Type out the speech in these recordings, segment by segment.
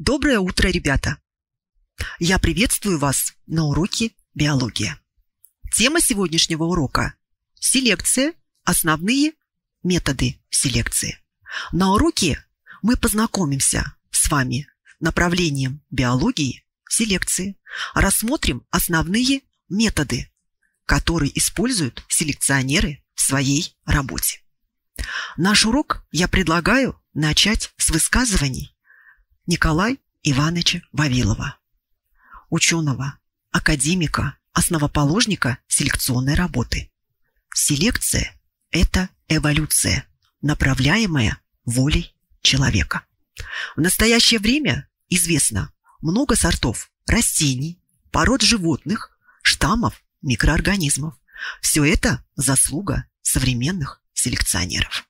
Доброе утро, ребята! Я приветствую вас на уроке биологии. Тема сегодняшнего урока – селекция, основные методы селекции. На уроке мы познакомимся с вами с направлением биологии селекции, рассмотрим основные методы, которые используют селекционеры в своей работе. Наш урок я предлагаю начать с высказываний Николая Ивановича Вавилова, ученого, академика, основоположника селекционной работы. Селекция – это эволюция, направляемая волей человека. В настоящее время известно много сортов растений, пород животных, штаммов, микроорганизмов. Все это заслуга современных селекционеров.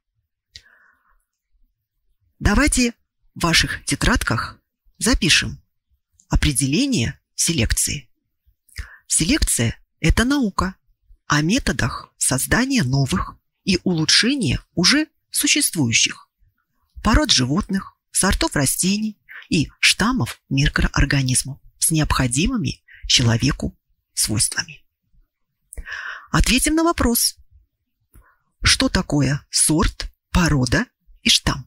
Давайте в ваших тетрадках запишем определение селекции. Селекция – это наука о методах создания новых и улучшения уже существующих пород животных, сортов растений и штаммов микроорганизмов с необходимыми человеку свойствами. Ответим на вопрос: что такое сорт, порода и штамм?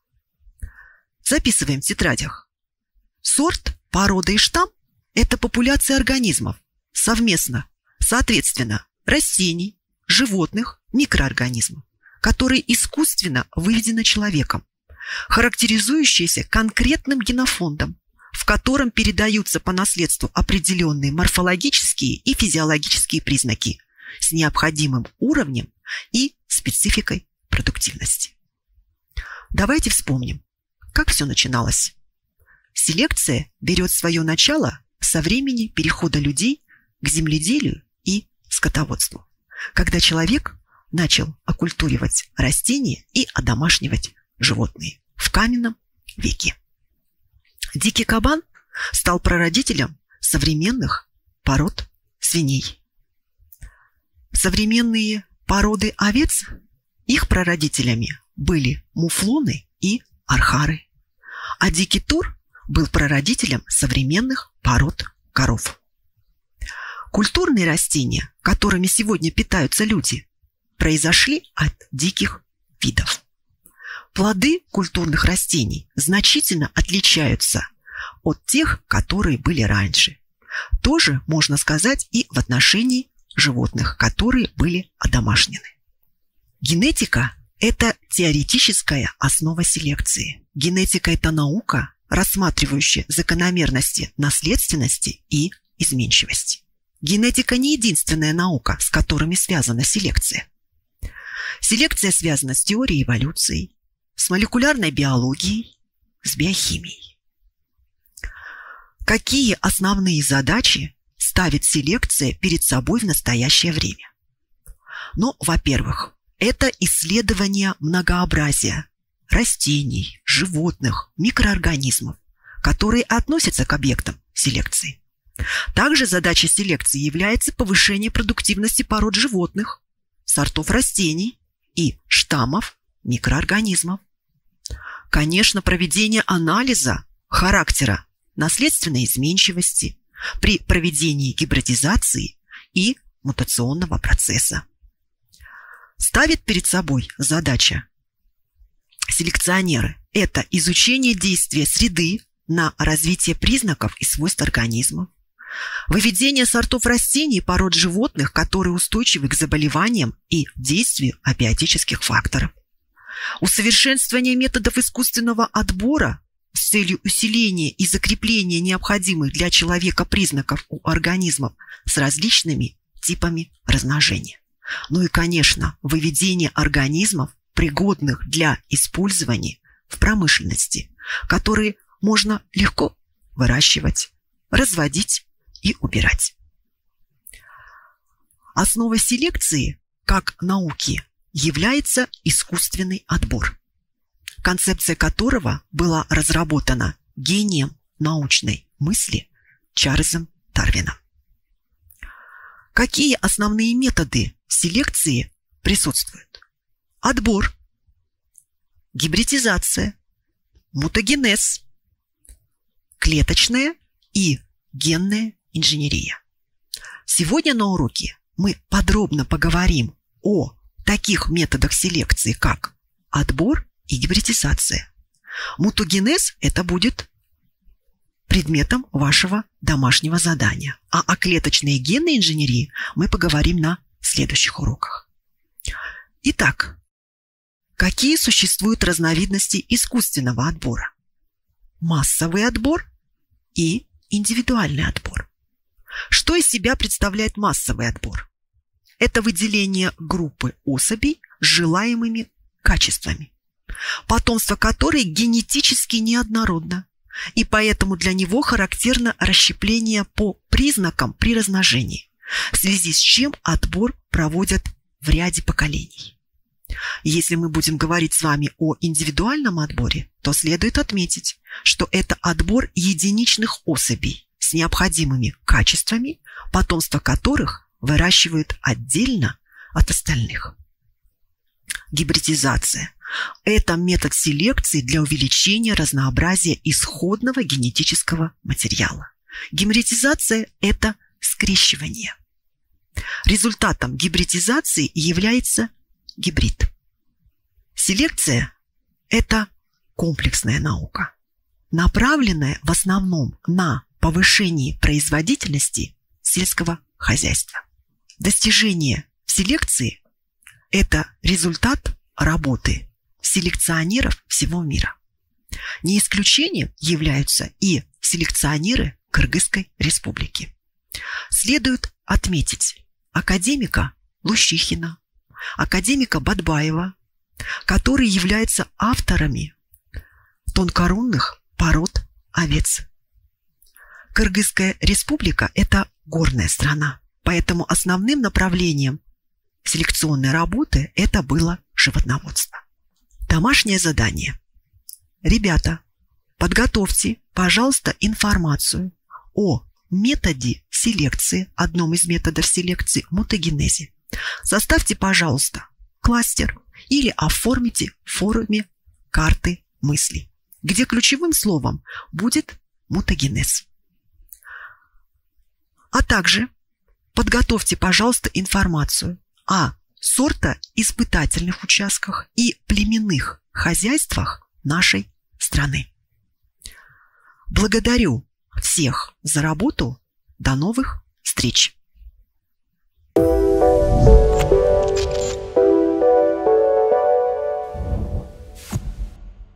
Записываем в тетрадях. Сорт, порода и штамм – это популяция организмов, соответственно, растений, животных, микроорганизмов, которые искусственно выведены человеком, характеризующиеся конкретным генофондом, в котором передаются по наследству определенные морфологические и физиологические признаки с необходимым уровнем и спецификой продуктивности. Давайте вспомним, как все начиналось. Селекция берет свое начало со времени перехода людей к земледелию и скотоводству, когда человек начал окультуривать растения и одомашнивать животные в каменном веке. Дикий кабан стал прародителем современных пород свиней. Современные породы овец, их прародителями были муфлоны и архары, а дикий тур был прародителем современных пород коров. Культурные растения, которыми сегодня питаются люди, произошли от диких видов. Плоды культурных растений значительно отличаются от тех, которые были раньше. Тоже можно сказать и в отношении животных, которые были одомашнены. Генетика – это теоретическая основа селекции. Генетика – это наука, рассматривающая закономерности наследственности и изменчивости. Генетика не единственная наука, с которыми связана селекция. Селекция связана с теорией эволюции, с молекулярной биологией, с биохимией. Какие основные задачи ставит селекция перед собой в настоящее время? Ну, во-первых, это исследование многообразия растений, животных, микроорганизмов, которые относятся к объектам селекции. Также задачей селекции является повышение продуктивности пород животных, сортов растений и штаммов микроорганизмов. Конечно, проведение анализа характера наследственной изменчивости при проведении гибридизации и мутационного процесса. Ставит перед собой задача селекционеры – это изучение действия среды на развитие признаков и свойств организмов, выведение сортов растений и пород животных, которые устойчивы к заболеваниям и действию абиотических факторов, усовершенствование методов искусственного отбора с целью усиления и закрепления необходимых для человека признаков у организмов с различными типами размножения. Ну и, конечно, выведение организмов, пригодных для использования в промышленности, которые можно легко выращивать, разводить и убирать. Основой селекции, как науки, является искусственный отбор, концепция которого была разработана гением научной мысли Чарльзом Дарвином. Какие основные методы селекции присутствуют? Отбор, гибридизация, мутагенез, клеточная и генная инженерия. Сегодня на уроке мы подробно поговорим о таких методах селекции, как отбор и гибридизация. Мутагенез – это будет предметом вашего домашнего задания. А о клеточной и генной инженерии мы поговорим на следующих уроках. Итак, какие существуют разновидности искусственного отбора? Массовый отбор и индивидуальный отбор. Что из себя представляет массовый отбор? Это выделение группы особей с желаемыми качествами, потомство которой генетически неоднородно, и поэтому для него характерно расщепление по признакам при размножении, в связи с чем отбор проводят в ряде поколений. Если мы будем говорить с вами о индивидуальном отборе, то следует отметить, что это отбор единичных особей с необходимыми качествами, потомство которых выращивают отдельно от остальных. Гибридизация – это метод селекции для увеличения разнообразия исходного генетического материала. Гибридизация – это скрещивание. Результатом гибридизации является гибрид. Селекция – это комплексная наука, направленная в основном на повышение производительности сельского хозяйства. Достижение в селекции – это результат работы селекционеров всего мира. Не исключением являются и селекционеры Кыргызской республики. Следует отметить академика Лущихина, академика Бадбаева, которые являются авторами тонкорунных пород овец. Кыргызская республика – это горная страна, поэтому основным направлением селекционной работы это было животноводство. Домашнее задание. Ребята, подготовьте, пожалуйста, информацию о методе селекции, одном из методов селекции, мутагенезе. Составьте, пожалуйста, кластер или оформите в форме карты мыслей, где ключевым словом будет мутагенез. А также подготовьте, пожалуйста, информацию о сортоиспытательных участках и племенных хозяйствах нашей страны. Благодарю всех за работу. До новых встреч!